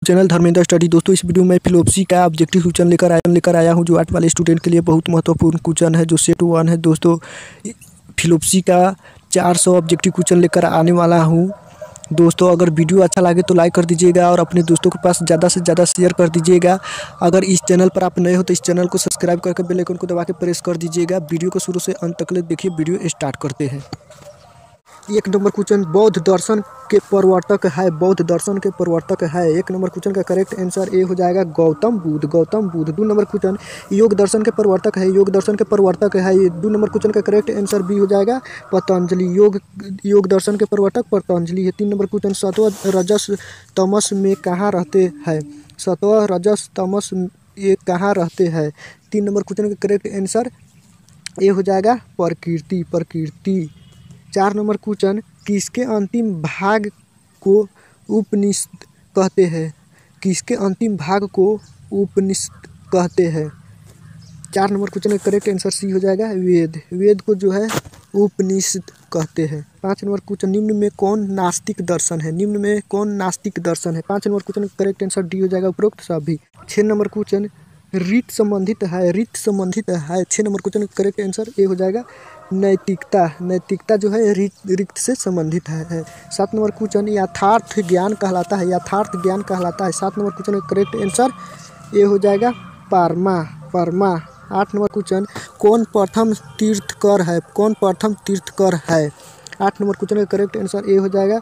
Channel Dharmendra study. दोस्तों इस video में फिलोसफी का ऑब्जेक्टिव क्वेश्चन लेकर आया हूं जो 8 वाले स्टूडेंट के लिए बहुत महत्वपूर्ण क्वेश्चन है जो सेट 1 है। दोस्तों फिलोसफी का 400 ऑब्जेक्टिव क्वेश्चन लेकर आने वाला हूं। दोस्तों अगर वीडियो अच्छा लगे तो लाइक कर दीजिएगा और अपने दोस्तों के पास ज़्यादा से ज़्यादा शेयर कर दीजिएगा। अगर इस चैनल पर आप नए हो तो इस चैनल को सब्सक्राइब करके बेल आइकन को दबा के प्रेस कर दीजिएगा। वीडियो को शुरू से अंत तक देखिए। वीडियो स्टार्ट करते हैं। 1 नंबर क्वेश्चन बौद्ध दर्शन के प्रवर्तक है। बौद्ध दर्शन के प्रवर्तक है। 1 नंबर क्वेश्चन का करेक्ट आंसर ए हो जाएगा गौतम बुद्ध। गौतम बुद्ध। 2 नंबर क्वेश्चन योग दर्शन के प्रवर्तक है। योग दर्शन के प्रवर्तक है। 2 नंबर क्वेश्चन का करेक्ट आंसर बी हो जाएगा पतंजलि। योग दर्शन के प्रवर्तक पतंजलि है। 3 नंबर क्वेश्चन सत्व रजस तमस में कहाँ रहते हैं। सत्व रजस तमस ये कहाँ रहते हैं। 3 नंबर क्वेश्चन का करेक्ट आंसर ए हो जाएगा प्रकृति। प्रकृति। 4 नंबर क्वेश्चन किसके अंतिम भाग को उपनिषद कहते हैं। किसके अंतिम भाग को उपनिषद कहते हैं। 4 नंबर क्वेश्चन का करेक्ट आंसर सी हो जाएगा वेद। वेद को जो है उपनिषद कहते हैं। 5 नंबर क्वेश्चन निम्न में कौन नास्तिक दर्शन है। निम्न में कौन नास्तिक दर्शन है। 5 नंबर क्वेश्चन का करेक्ट आंसर डी हो जाएगा उपरोक्त सभी। 6 नंबर क्वेश्चन रीत संबंधित है। रीत संबंधित है। 6 नंबर क्वेश्चन का करेक्ट आंसर ए हो जाएगा नैतिकता। नैतिकता जो है रीत से संबंधित है। 7 नंबर क्वेश्चन यथार्थ ज्ञान कहलाता है। यथार्थ ज्ञान कहलाता है। 7 नंबर क्वेश्चन का करेक्ट आंसर ए हो जाएगा परमा। परमा। 8 नंबर क्वेश्चन कौन प्रथम तीर्थकर है। कौन प्रथम तीर्थकर है। 8 नंबर क्वेश्चन का करेक्ट आंसर ए हो जाएगा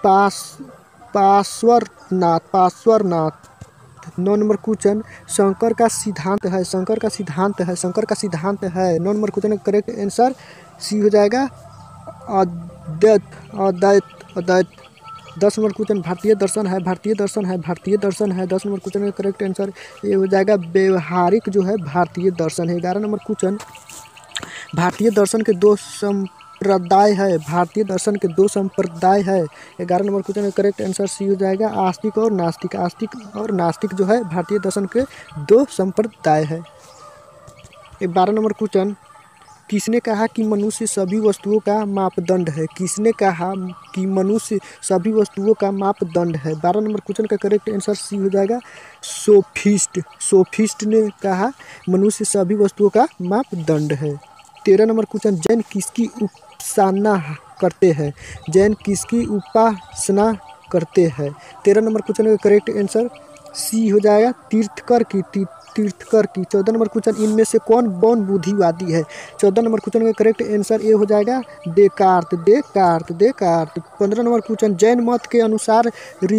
पार्श्वनाथ। पार्श्वनाथ। 9 नंबर क्वेश्चन शंकर का सिद्धांत है। शंकर का सिद्धांत है। शंकर का सिद्धांत है। 9 नंबर क्वेश्चन का करेक्ट आंसर सी हो जाएगा अद्वैत। अद्वैत। अद्वैत। 10 नंबर क्वेश्चन भारतीय दर्शन है। भारतीय दर्शन है। भारतीय दर्शन है। 10 नंबर क्वेश्चन का करेक्ट आंसर ये हो जाएगा व्यवहारिक जो है भारतीय दर्शन है। 11 नंबर क्वेश्चन भारतीय दर्शन के 2 संप्रदाय है। भारतीय दर्शन के 2 संप्रदाय है। 11 नंबर क्वेश्चन का करेक्ट आंसर सी हो जाएगा आस्तिक और नास्तिक। आस्तिक और नास्तिक जो है भारतीय दर्शन के 2 संप्रदाय है। 12 नंबर क्वेश्चन किसने कहा कि मनुष्य सभी वस्तुओं का मापदंड है। किसने कहा कि मनुष्य सभी वस्तुओं का मापदंड है। 12 नंबर क्वेश्चन का करेक्ट आंसर सी हो जाएगा सोफिस्ट। सोफिस्ट ने कहा मनुष्य सभी वस्तुओं का मापदंड है। 13 नंबर क्वेश्चन जैन किसकी उपासना करते हैं। जैन किसकी उपासना करते हैं। 13 नंबर क्वेश्चन का करेक्ट आंसर सी हो जाएगा तीर्थकर की। तीर्थकर की। 14 नंबर क्वेश्चन इनमें से कौन बौद्ध बुद्धिवादी है। 14 नंबर क्वेश्चन का करेक्ट आंसर ए हो जाएगा Descartes. Descartes. Descartes. 15 number question जैन मत के अनुसार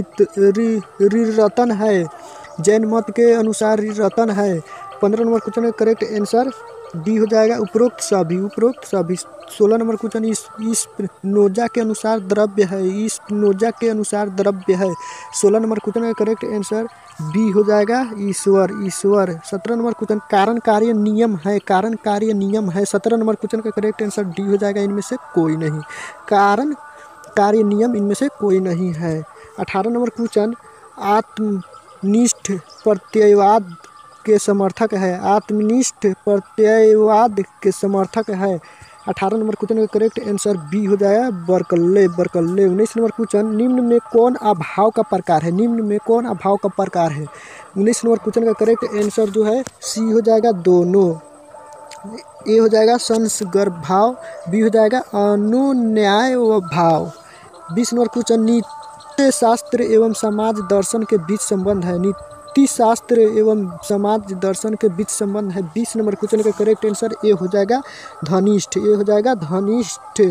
रिरतन है। जैन मत के अनुसार रिरतन है। 15 नंबर क्वेश्चन का करेक्ट आंसर डी हो जाएगा उपरोक्त सभी। उपरोक्त सभी। 16 नंबर क्वेश्चन इस नोजा के अनुसार द्रव्य है। इस नोजा के अनुसार द्रव्य है। 16 नंबर क्वेश्चन का करेक्ट आंसर बी हो जाएगा ईश्वर। ईश्वर। 17 नंबर क्वेश्चन कारण कार्य नियम है। कारण कार्य नियम है। 17 नंबर क्वेश्चन का करेक्ट आंसर डी हो जाएगा इनमें से कोई नहीं। कारण कार्य नियम इनमें से कोई नहीं है। 18 नंबर क्वेश्चन आत्मनिष्ठ प्रत्ययवाद के समर्थक है। आत्मनिष्ठ प्रत्ययवाद के समर्थक है। 18 नंबर क्वेश्चन का करेक्ट आंसर बी हो जाएगा बर्कले। बर्कले। 19 नंबर क्वेश्चन निम्न में कौन अभाव का प्रकार है। निम्न में कौन अभाव का प्रकार है। 19 नंबर क्वेश्चन का करेक्ट आंसर जो है सी हो जाएगा दोनों। ए हो जाएगा संसर्ग भाव। बी हो जाएगा अनुन्याय भाव। 20 नंबर क्वेश्चन नीति शास्त्र एवं समाज दर्शन के बीच संबंध है। नीति शास्त्र एवं समाज दर्शन के बीच संबंध है। 20 नंबर क्वेश्चन का करेक्ट आंसर ए हो जाएगा धनिष्ठ। ए हो जाएगा धनिष्ठ।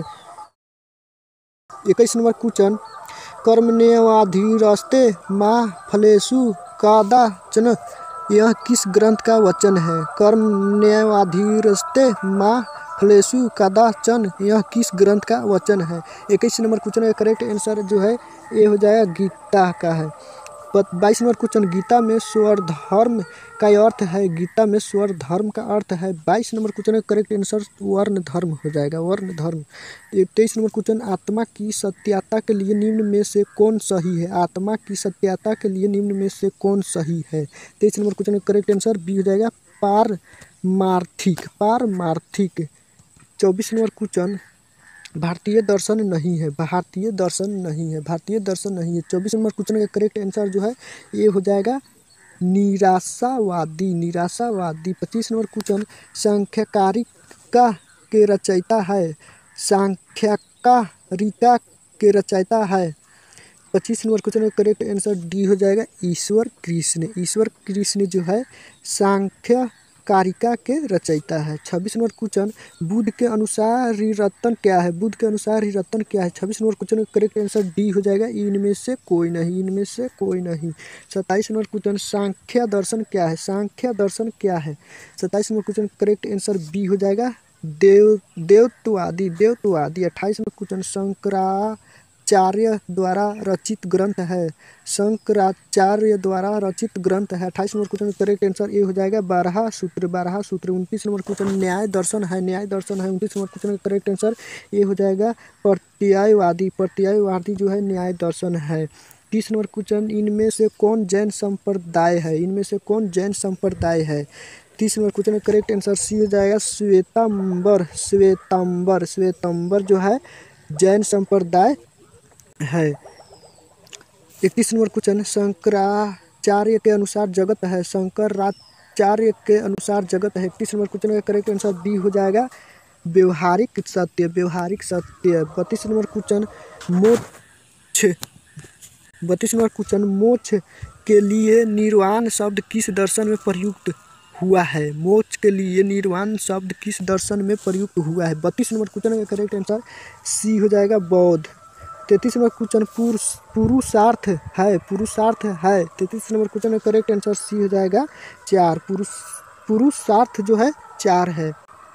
21 नंबर क्वेश्चन कर्मण्येवाधिरस्ते मा फलेषु कदाचन यह किस ग्रंथ का वचन है। कर्मण्येवाधिरस्ते मा फलेषु कदाचन यह किस ग्रंथ का वचन है। 21 नंबर क्वेश्चन का करेक्ट आंसर जो है ये हो जाएगा गीता का है। 22 नंबर क्वेश्चन गीता में स्वधर्म का अर्थ है। गीता में स्वधर्म का अर्थ है। 22 नंबर क्वेश्चन का करेक्ट आंसर वर्ण धर्म हो जाएगा। वर्ण धर्म। 23 नंबर क्वेश्चन आत्मा की सत्यता के लिए निम्न में से कौन सही है। आत्मा की सत्यता के लिए निम्न में से कौन सही है। 23 नंबर क्वेश्चन का करेक्ट आंसर बी हो जाएगा पारमार्थिक। पारमार्थिक। 24 नंबर क्वेश्चन भारतीय दर्शन नहीं है, भारतीय दर्शन नहीं है, भारतीय दर्शन नहीं है। 24 नंबर क्वेश्चन का करेक्ट आंसर जो है ये हो जाएगा निराशावादी, निराशावादी। 25 नंबर क्वेश्चन सांख्यकारिका के रचयिता है, सांख्यकारिका के रचयिता है। 25 नंबर क्वेश्चन का करेक्ट आंसर डी हो जाएगा ईश्वर कृष्ण, ईश्वर कृष्ण जो है सांख्य कारिका के रचयिता है। 26 नंबर क्वेश्चन बुध के अनुसार रिरत्न क्या है, बुध के अनुसार रिरत्न क्या है। 26 नंबर क्वेश्चन का करेक्ट आंसर डी हो जाएगा इनमें से कोई नहीं, इनमें से कोई नहीं। 27 नंबर क्वेश्चन सांख्य दर्शन क्या है, सांख्य दर्शन क्या है। 27 number question correct answer B हो जाएगा देवत्ववादी, देवत्ववादी। 28 नंबर क्वेश्चन शंकराचार्य द्वारा रचित ग्रंथ है, शंकराचार्य द्वारा रचित ग्रंथ है। 28 number question correct answer A हो जाएगा बारहा सूत्र, बारहा सूत्र। 29 नंबर क्वेश्चन न्याय दर्शन है, न्याय दर्शन है। 29 नंबर क्वेश्चन का करेक्ट आंसर ए हो जाएगा प्रत्ययवादी, प्रत्ययवादी जो है न्याय दर्शन है। 30 नंबर क्वेश्चन इनमें से कौन जैन संप्रदाय है, इनमें से कौन जैन संप्रदाय है। 30 नंबर क्वेश्चन का करेक्ट आंसर सी हो जाएगा श्वेतांबर, श्वेतांबर, श्वेतांबर जो है जैन संप्रदाय है। 31 नंबर क्वेश्चन शंकराचार्य के अनुसार जगत है, शंकराचार्य के अनुसार जगत है। 31 नंबर क्वेश्चन का करेक्ट आंसर बी हो जाएगा व्यवहारिक सत्य, व्यवहारिक सत्य। 32 नंबर क्वेश्चन मोक्ष, 32 नंबर क्वेश्चन मोक्ष के लिए निर्वाण शब्द किस दर्शन में प्रयुक्त हुआ है, मोक्ष के लिए निर्वाण शब्द किस दर्शन में प्रयुक्त हुआ है। 32 नंबर क्वेश्चन का करेक्ट आंसर सी हो जाएगा बौद्ध। 33 नंबर क्वेश्चन पुरुषार्थ है, पुरुषार्थ है। 33 नंबर क्वेश्चन का करेक्ट आंसर सी हो जाएगा 4, पुरुषार्थ जो है 4 है।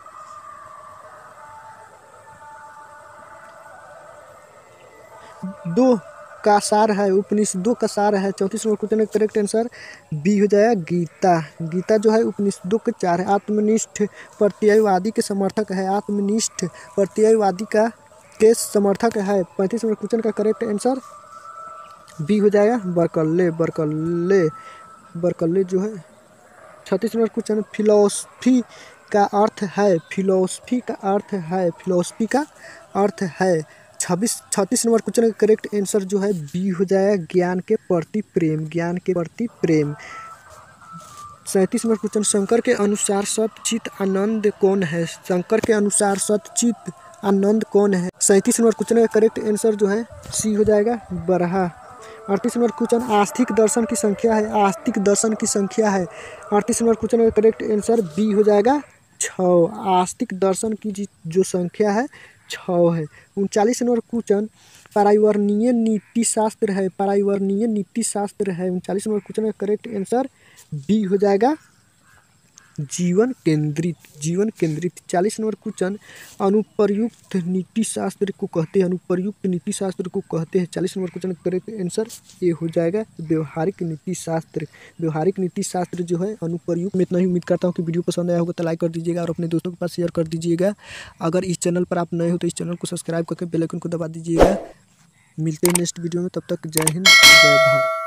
दो का सार है, उपनिषदों का सार है। 34 नंबर क्वेश्चन का करेक्ट आंसर बी हो जाएगा गीता, गीता जो है उपनिषदों के 4 है। आत्मनिष्ठ प्रत्ययवादी के समर्थक है, आत्मनिष्ठ प्रत्ययवादी का के समर्थक है। 35 नंबर क्वेश्चन का करेक्ट आंसर बी हो जाएगा बर्कले, बर्कले, बर्कले जो है। 36 नंबर क्वेश्चन फिलॉसफी का अर्थ है, फिलॉसफी का अर्थ है, फिलॉसफी का अर्थ है। 36 नंबर क्वेश्चन का करेक्ट आंसर जो है बी हो जाएगा ज्ञान के प्रति प्रेम, ज्ञान के प्रति प्रेम। 37 नंबर क्वेश्चन शंकर के अनुसार सत चित आनंद कौन है, शंकर के अनुसार सत चित आनंद कौन है। 37 नंबर क्वेश्चन का करेक्ट आंसर जो है सी हो जाएगा बरहा। 38 नंबर क्वेश्चन आस्तिक दर्शन की संख्या है, आस्तिक दर्शन की संख्या है। 38 नंबर क्वेश्चन का करेक्ट आंसर बी हो जाएगा 6, आस्तिक दर्शन की जो संख्या है 6 है। 39 नंबर क्वेश्चन पर्यावरणीय नीति शास्त्र है, पर्यावरणीय नीति शास्त्र है। 39 नंबर क्वेश्चन का करेक्ट आंसर बी हो जाएगा जीवन केंद्रित, जीवन केंद्रित। 40 नंबर क्वेश्चन अनुप्रयुक्त नीति शास्त्र को कहते हैं, अनुप्रयुक्त नीति शास्त्र को कहते हैं। 40 number question correct answer A हो जाएगा व्यवहारिक नीति शास्त्र, व्यवहारिक नीति शास्त्र जो है अनुप्रयुक्त। मैं इतना ही उम्मीद करता हूँ कि वीडियो पसंद आया होगा तो लाइक कर दीजिएगा और अपने दोस्तों के पास शेयर कर दीजिएगा। अगर इस चैनल पर आप नए हो तो इस चैनल को सब्सक्राइब करके बेल आइकन को दबा दीजिएगा। मिलते हैं नेक्स्ट वीडियो में, तब तक जय हिंद, जय भारत।